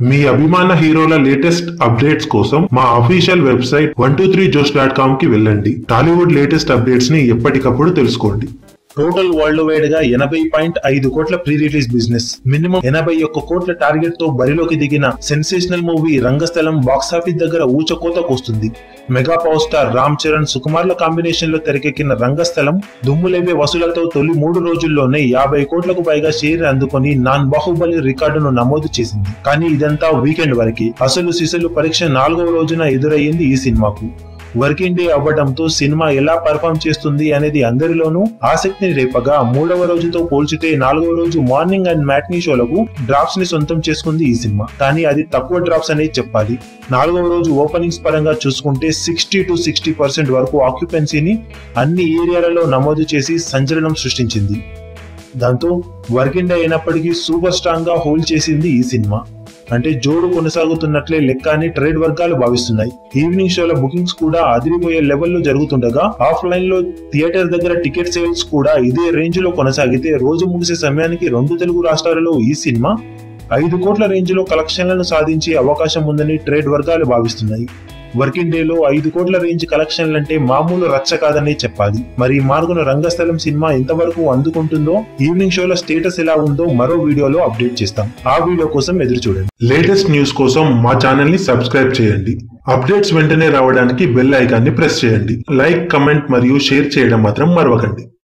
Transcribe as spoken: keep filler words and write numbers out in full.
మీ అభిమాన హీరోల latest updates కోసం మా official website one two three Josh dot com కి వెళ్ళండి. టాలీవుడ్ లేటెస్ట్ అప్డేట్స్ ని ఎప్పటికప్పుడు తెలుసుకోండి. టోటల్ వరల్డ్ వైడ్ గా ఎనభై పాయింట్ ఐదు కోట్ల ప్రీ రిలీజ్ బిజినెస్, మినిమం ఎనభై ఒక్క కోట్ల టార్గెట్ తో బరిలోకి దిగిన సెన్సేషనల్ మూవీ రంగస్థలం బాక్సాఫీస్ దగ్గర ఊచకోతకొస్తుంది. Mega power star Ram Charan సుకుమార్ల కాంబినేషన్ లో తెరకెక్కిన రంగస్థలం దుమ్ములేవే వసూలతో తొలి మూడు రోజుల్లోనే యాభై కోట్లకు పైగా షేర్ అందుకొని నాన్ బాహుబలి రికార్డును నమోదు చేసింది. కానీ ఇదంతా వీకెండ్ వరకే. అసలు సిసలు పరీక్ష నాలుగవ రోజున ఎదురయ్యింది ఈ సినిమాకు. వర్కింగ్ డే అవ్వడంతో సినిమా ఎలా పర్ఫామ్ చేస్తుంది అనేది అందరిలోనూ ఆసక్తిని రేపగా మూడవ రోజుతో పోల్చితే నాలుగవ రోజు మార్నింగ్ అండ్ మ్యాట్నీ షోలకు డ్రాప్స్ ని సొంతం చేసుకుంది ఈ సినిమా. కానీ అది తక్కువ డ్రాప్స్ అనేది చెప్పాలి. నాలుగవ రోజు ఓపెనింగ్స్ పరంగా చూసుకుంటే సిక్స్టీ టు సిక్స్టీ పర్సెంట్ వరకు ఆక్యుపెన్సీని అన్ని ఏరియాలలో నమోదు చేసి సంచలనం సృష్టించింది. దాంతో వర్కింగ్ డే అయినప్పటికీ సూపర్ స్ట్రాంగ్ గా హోల్డ్ చేసింది ఈ సినిమా. అంటే జోడు కొనసాగుతున్నట్లే లెక్క అని ట్రేడ్ వర్గాలు భావిస్తున్నాయి. ఈవినింగ్ షోల బుకింగ్స్ కూడా అదిరిపోయే లెవెల్లో జరుగుతుండగా ఆఫ్లైన్ లో థియేటర్ దగ్గర టికెట్ సేల్స్ కూడా ఇదే రేంజ్ లో కొనసాగితే రోజు ముగిసే సమయానికి రెండు తెలుగు రాష్ట్రాలలో ఈ సినిమా ఐదు కోట్ల రేంజ్ లో కలెక్షన్లను సాధించే అవకాశం ఉందని ట్రేడ్ వర్గాలు భావిస్తున్నాయి. వర్కింగ్ డే లో ఐదు కోట్ల రేంజ్ కలెక్షన్లంటే మామూలు రచ్చ కాదని చెప్పాలి. మరి ఈ మార్గున రంగస్థలం సినిమా ఎంతవరకు అందుకుంటుందో, ఈవినింగ్ షోల స్టేటస్ ఎలా ఉందో మరో వీడియోలో అప్డేట్ చేస్తాం. ఆ వీడియో కోసం ఎదురు చూడండి. లేటెస్ట్ న్యూస్ కోసం మా ఛానల్ ని సబ్స్క్రైబ్ చేయండి. అప్డేట్స్ వెంటనే రావడానికి బెల్ ఐకాన్ ని ప్రెస్ చేయండి. లైక్, కమెంట్ మరియు షేర్ చేయడం మాత్రం మరవకండి.